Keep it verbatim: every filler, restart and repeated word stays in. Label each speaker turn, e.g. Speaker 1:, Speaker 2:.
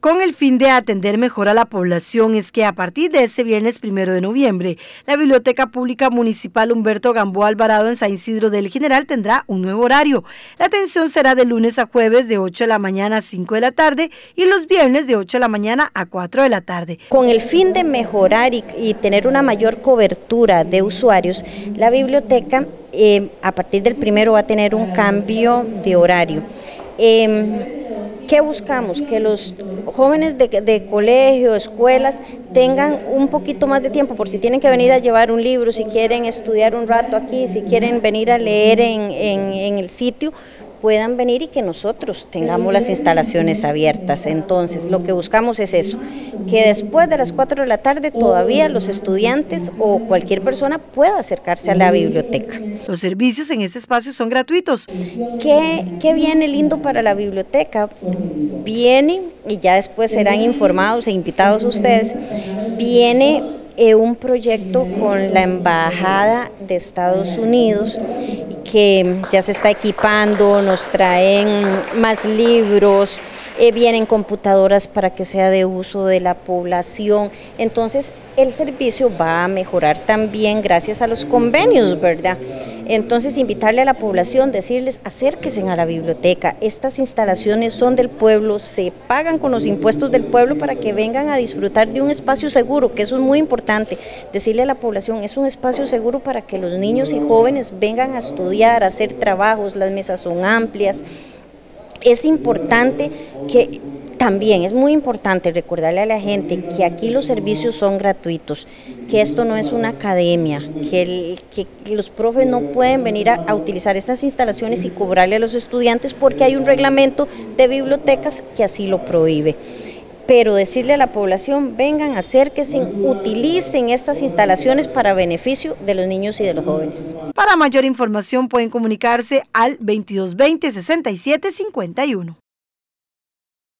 Speaker 1: Con el fin de atender mejor a la población es que a partir de este viernes primero de noviembre, la Biblioteca Pública Municipal Humberto Gamboa Alvarado en San Isidro del General tendrá un nuevo horario. La atención será de lunes a jueves de ocho de la mañana a cinco de la tarde y los viernes de ocho de la mañana a cuatro de la tarde.
Speaker 2: Con el fin de mejorar y, y tener una mayor cobertura de usuarios, la biblioteca eh, a partir del primero va a tener un cambio de horario. Eh, ¿Qué buscamos? Que los jóvenes de, de colegio, escuelas, tengan un poquito más de tiempo, por si tienen que venir a llevar un libro, si quieren estudiar un rato aquí, si quieren venir a leer en, en, en el sitio, puedan venir y que nosotros tengamos las instalaciones abiertas. Entonces, lo que buscamos es eso, que después de las cuatro de la tarde todavía los estudiantes o cualquier persona pueda acercarse a la biblioteca.
Speaker 1: Los servicios en este espacio son gratuitos.
Speaker 2: ¿Qué, qué viene lindo para la biblioteca? Viene, y ya después serán informados e invitados ustedes, viene eh, un proyecto con la Embajada de Estados Unidos que ya se está equipando, nos traen más libros, eh, vienen computadoras para que sea de uso de la población. Entonces el servicio va a mejorar también gracias a los convenios, ¿verdad? Entonces invitarle a la población, decirles acérquense a la biblioteca, estas instalaciones son del pueblo, se pagan con los impuestos del pueblo para que vengan a disfrutar de un espacio seguro, que eso es muy importante, decirle a la población, es un espacio seguro para que los niños y jóvenes vengan a estudiar, a hacer trabajos, las mesas son amplias. Es importante que también, es muy importante recordarle a la gente que aquí los servicios son gratuitos, que esto no es una academia, que, el, que los profes no pueden venir a, a utilizar estas instalaciones y cobrarle a los estudiantes porque hay un reglamento de bibliotecas que así lo prohíbe. Pero decirle a la población, vengan, acérquense, utilicen estas instalaciones para beneficio de los niños y de los jóvenes.
Speaker 1: Para mayor información pueden comunicarse al veintidós veinte, sesenta y siete cincuenta y uno.